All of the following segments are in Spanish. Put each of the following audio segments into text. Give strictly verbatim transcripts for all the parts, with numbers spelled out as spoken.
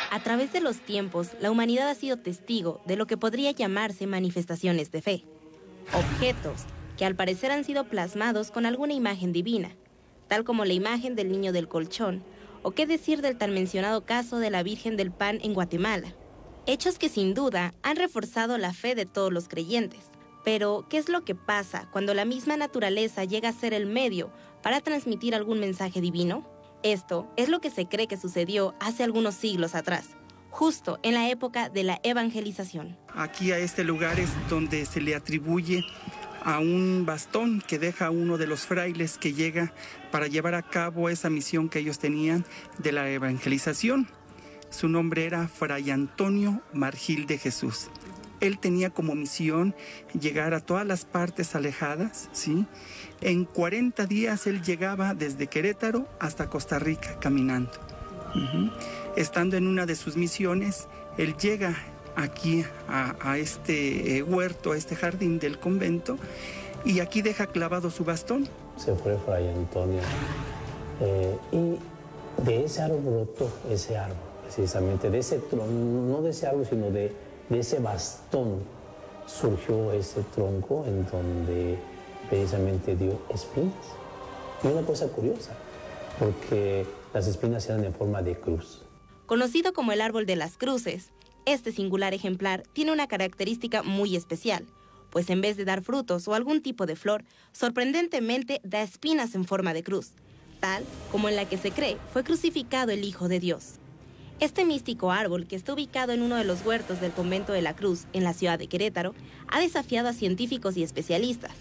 A través de los tiempos, la humanidad ha sido testigo de lo que podría llamarse manifestaciones de fe. Objetos que al parecer han sido plasmados con alguna imagen divina, tal como la imagen del niño del colchón, o qué decir del tan mencionado caso de la Virgen del Pan en Guatemala. Hechos que sin duda han reforzado la fe de todos los creyentes. Pero, ¿qué es lo que pasa cuando la misma naturaleza llega a ser el medio para transmitir algún mensaje divino? Esto es lo que se cree que sucedió hace algunos siglos atrás, justo en la época de la evangelización. Aquí a este lugar es donde se le atribuye a un bastón que deja uno de los frailes que llega para llevar a cabo esa misión que ellos tenían de la evangelización. Su nombre era Fray Antonio Margil de Jesús. Él tenía como misión llegar a todas las partes alejadas, ¿sí? En cuarenta días él llegaba desde Querétaro hasta Costa Rica caminando. Uh-huh. Estando en una de sus misiones, él llega aquí a, a este eh, huerto, a este jardín del convento, y aquí deja clavado su bastón. Se fue Fray Antonio eh, y de ese árbol brotó ese árbol, precisamente de ese tronco, no de ese árbol, sino de, de ese bastón surgió ese tronco en donde precisamente dio espinas. Y una cosa curiosa, porque las espinas eran en forma de cruz. Conocido como el árbol de las cruces, este singular ejemplar tiene una característica muy especial, pues en vez de dar frutos o algún tipo de flor, sorprendentemente da espinas en forma de cruz, tal como en la que se cree fue crucificado el Hijo de Dios. Este místico árbol, que está ubicado en uno de los huertos del Convento de la Cruz, en la ciudad de Querétaro, ha desafiado a científicos y especialistas.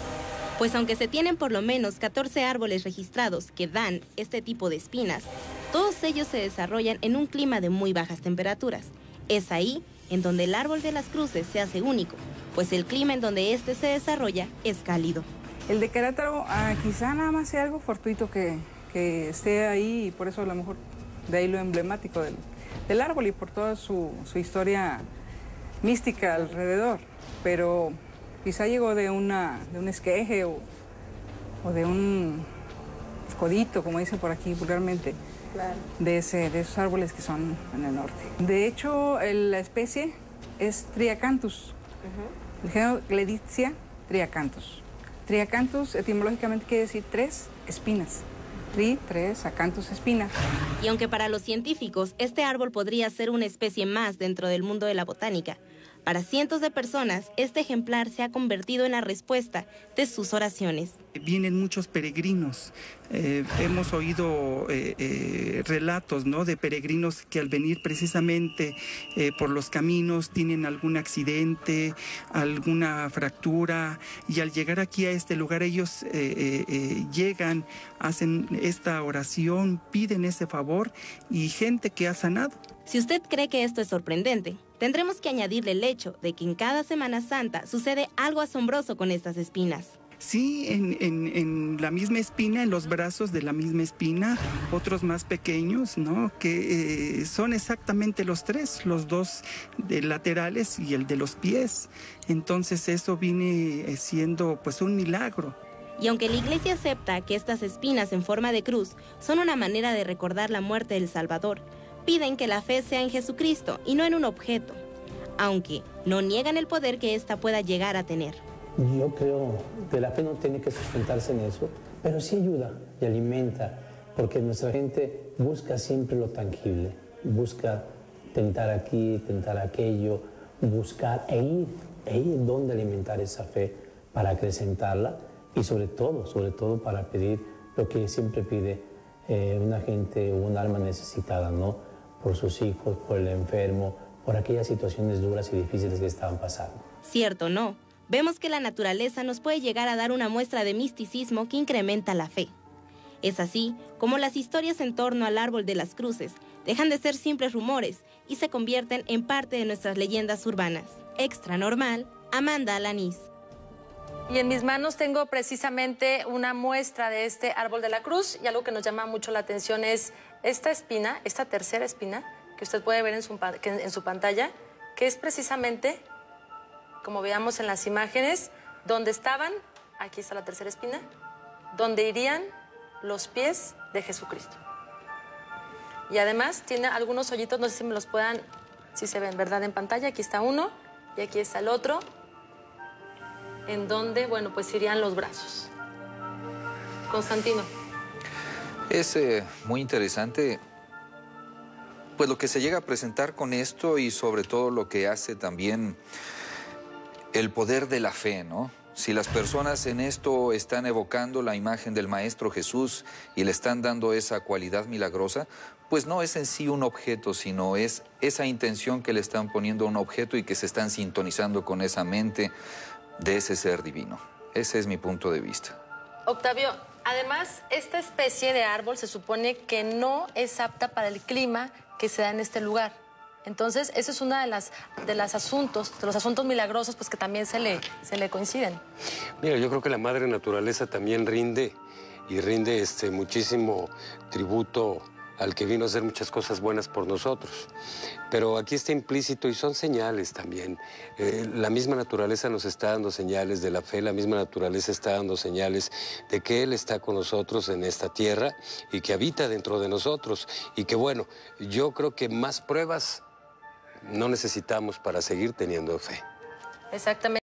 Pues aunque se tienen por lo menos catorce árboles registrados que dan este tipo de espinas, todos ellos se desarrollan en un clima de muy bajas temperaturas. Es ahí en donde el árbol de las cruces se hace único, pues el clima en donde este se desarrolla es cálido. El de Querétaro ah, quizá nada más sea algo fortuito que, que esté ahí, y por eso a lo mejor de ahí lo emblemático del, del árbol y por toda su, su historia mística alrededor. Pero quizá llegó de, una, de un esqueje o, o de un codito, como dicen por aquí vulgarmente. Claro. De, ese, de esos árboles que son en el norte. De hecho, el, la especie es Triacanthus. Uh-huh. El género Gleditsia triacanthus. Triacanthus etimológicamente quiere decir tres espinas. Tri, tres, acanthus, espina. Y aunque para los científicos este árbol podría ser una especie más dentro del mundo de la botánica, para cientos de personas, este ejemplar se ha convertido en la respuesta de sus oraciones. Vienen muchos peregrinos. Eh, hemos oído eh, eh, relatos, ¿no?, de peregrinos que al venir precisamente eh, por los caminos tienen algún accidente, alguna fractura, y al llegar aquí a este lugar ellos eh, eh, eh, llegan, hacen esta oración, piden ese favor, y gente que ha sanado. Si usted cree que esto es sorprendente, tendremos que añadirle el hecho de que en cada Semana Santa sucede algo asombroso con estas espinas. Sí, en, en, en la misma espina, en los brazos de la misma espina, otros más pequeños, ¿no?, que eh, son exactamente los tres, los dos de laterales y el de los pies. Entonces eso viene siendo pues un milagro. Y aunque la Iglesia acepta que estas espinas en forma de cruz son una manera de recordar la muerte del Salvador, piden que la fe sea en Jesucristo y no en un objeto, aunque no niegan el poder que ésta pueda llegar a tener. Yo creo que la fe no tiene que sustentarse en eso, pero sí ayuda y alimenta, porque nuestra gente busca siempre lo tangible, busca tentar aquí, tentar aquello, buscar e ir, e ir donde alimentar esa fe para acrecentarla, y sobre todo, sobre todo para pedir lo que siempre pide eh, una gente o un alma necesitada, ¿no?, por sus hijos, por el enfermo, por aquellas situaciones duras y difíciles que estaban pasando. Cierto, ¿no? Vemos que la naturaleza nos puede llegar a dar una muestra de misticismo que incrementa la fe. Es así como las historias en torno al árbol de las cruces dejan de ser simples rumores y se convierten en parte de nuestras leyendas urbanas. Extra Normal, Amanda Alanís. Y en mis manos tengo precisamente una muestra de este árbol de la cruz, y algo que nos llama mucho la atención es esta espina, esta tercera espina, que usted puede ver en su, en su pantalla, que es precisamente, como veamos en las imágenes, donde estaban, aquí está la tercera espina, donde irían los pies de Jesucristo. Y además tiene algunos hoyitos, no sé si me los puedan, si se ven, ¿verdad? En pantalla, aquí está uno y aquí está el otro, en donde, bueno, pues irían los brazos. Constantino. Es eh, muy interesante, pues lo que se llega a presentar con esto y sobre todo lo que hace también el poder de la fe, ¿no? Si las personas en esto están evocando la imagen del Maestro Jesús y le están dando esa cualidad milagrosa, pues no es en sí un objeto, sino es esa intención que le están poniendo a un objeto y que se están sintonizando con esa mente de ese ser divino. Ese es mi punto de vista. Octavio, además, esta especie de árbol se supone que no es apta para el clima que se da en este lugar. Entonces, eso es uno de las de los asuntos, de los asuntos milagrosos, pues que también se le, se le coinciden. Mira, yo creo que la madre naturaleza también rinde y rinde este, muchísimo tributo al que vino a hacer muchas cosas buenas por nosotros. Pero aquí está implícito y son señales también. Eh, la misma naturaleza nos está dando señales de la fe, la misma naturaleza está dando señales de que Él está con nosotros en esta tierra y que habita dentro de nosotros. Y que bueno, yo creo que más pruebas no necesitamos para seguir teniendo fe. Exactamente.